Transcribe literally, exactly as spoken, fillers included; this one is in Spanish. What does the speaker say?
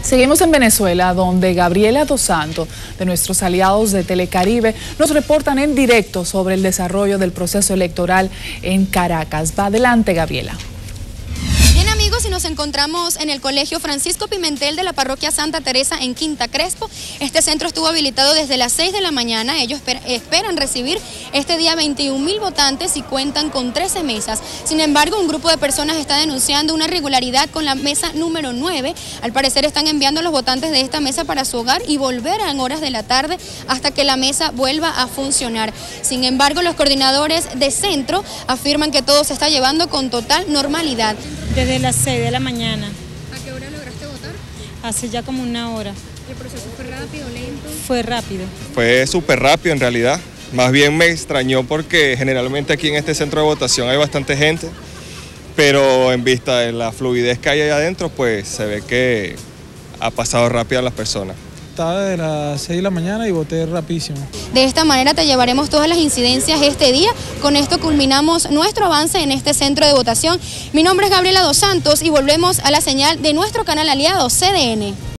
Seguimos en Venezuela, donde Gabriela Dos Santos, de nuestros aliados de Telecaribe, nos reportan en directo sobre el desarrollo del proceso electoral en Caracas. Va adelante, Gabriela. Bien, amigos, y nos encontramos en el Colegio Francisco Pimentel de la Parroquia Santa Teresa en Quinta Crespo. Este centro estuvo habilitado desde las seis de la mañana. Ellos esperan recibir este día veintiún mil votantes y cuentan con trece mesas. Sin embargo, un grupo de personas está denunciando una irregularidad con la mesa número nueve. Al parecer están enviando a los votantes de esta mesa para su hogar y volver en horas de la tarde hasta que la mesa vuelva a funcionar. Sin embargo, los coordinadores de centro afirman que todo se está llevando con total normalidad. Desde las seis de la mañana. ¿A qué hora lograste votar? Hace ya como una hora. ¿El proceso fue rápido, lento? Fue rápido. Fue súper rápido en realidad. Más bien me extrañó porque generalmente aquí en este centro de votación hay bastante gente, pero en vista de la fluidez que hay ahí adentro, pues se ve que ha pasado rápido a las personas. Estaba de las seis de la mañana y voté rapidísimo. De esta manera te llevaremos todas las incidencias este día. Con esto culminamos nuestro avance en este centro de votación. Mi nombre es Gabriela Dos Santos y volvemos a la señal de nuestro canal aliado C D N.